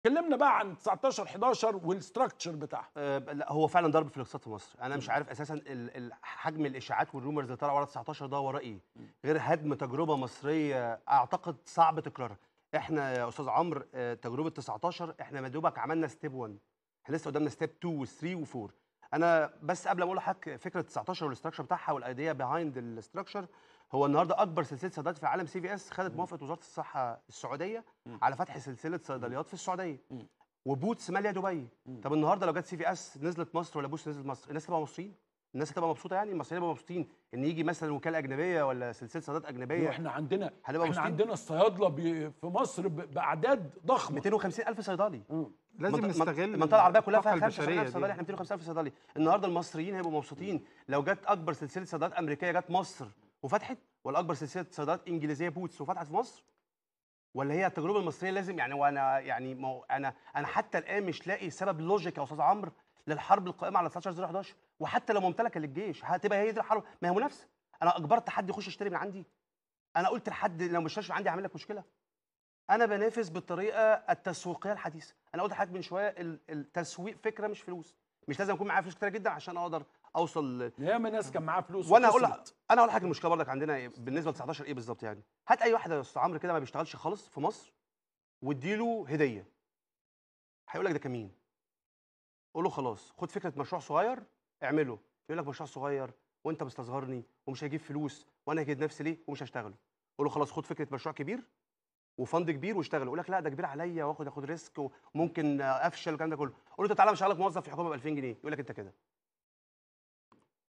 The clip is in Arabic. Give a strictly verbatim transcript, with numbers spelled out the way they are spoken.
كلمنا بقى عن تسعتاشر حداشر والاستراكشر بتاعها. آه لا، هو فعلا ضرب في الاقتصاد في مصر. انا مش عارف اساسا ال- ال- حجم الاشاعات والرومرز اللي طالعه ورا تسعتاشر ده وراه ايه، غير هدم تجربه مصريه اعتقد صعب تكرارها. احنا يا استاذ عمرو آه، تجربه تسعتاشر احنا يا دوبك عملنا ستيب واحد، احنا لسه قدامنا ستيب اتنين و3 و4. انا بس قبل ما اقول لحضرتك فكره تسعتاشر والاستراكشر بتاعها والايديا بيهايند الاستراكشر، هو النهارده اكبر سلسله صيدليات في العالم سي في اس خدت موافقه وزاره الصحه السعوديه على فتح سلسله صيدليات في السعوديه، وبوتس ماليه دبي. طب النهارده لو جت سي في اس نزلت مصر ولا بوتس نزلت مصر، الناس تبقى مبسوطين؟ الناس هتبقى مبسوطه، يعني المصريين هيبقوا مبسوطين ان يجي مثلا وكاله اجنبيه ولا سلسله صيدليات اجنبيه؟ احنا عندنا هنبقى احنا مبسوطين؟ عندنا الصيادله بي- في مصر ب- باعداد ضخمه. مئتين وخمسين الف صيدلي. لازم منط- نستغل المنطقه العربيه كلها الطاقة فيها خمسة وسبعين البشرية الف صيدلي، دي. احنا مئتين وخمسين الف صيدلي. النهارده المصريين هيبقوا مبسوطين لو جت اكبر سلسله صيدليات امريكيه جت مصر وفتحت، ولا اكبر سلسله صيدليات انجليزيه بوتس وفتحت في مصر؟ ولا هي التجربه المصريه لازم يعني؟ وانا يعني ما هو انا انا حتى الان مش لاقي سبب لوجيك يا استاذ عمرو للحرب القائمه على تسعتاشر صفر حداشر، وحتى لو ممتلكه للجيش هتبقى هي دي الحرب. ما هي منافسه. انا اجبرت حد يخش يشتري من عندي؟ انا قلت لحد لو ما اشتريش من عندي هعمل لك مشكله؟ انا بنافس بالطريقه التسويقيه الحديثه. انا قلت لحضرتك من شويه ال- التسويق فكره مش فلوس. مش لازم يكون معايا فلوس كتير جدا عشان اقدر اوصل ل... ياما ناس كان معاها فلوس وانا هقول لك وخسرت. انا هقول لحضرتك المشكله برضك عندنا إيه بالنسبه ل تسعتاشر ايه بالظبط. يعني هات اي واحد يا استاذ عمرو كده ما بيشتغلش خالص في مصر واديله هديه، هيقول لك ده كمين. قول له خلاص خد فكره مشروع صغير اعمله، يقول لك مشروع صغير وانت مستصغرني ومش هيجيب فلوس وانا هجيب نفسي ليه ومش هشتغله. قول له خلاص خد فكره مشروع كبير وفند كبير واشتغل. يقول لك لا ده كبير عليا واخد اخد ريسك وممكن افشل والكلام ده كله. قول له طب تعالى مش هشغلك موظف في الحكومه ب ألفين جنيه، يقول لك انت كده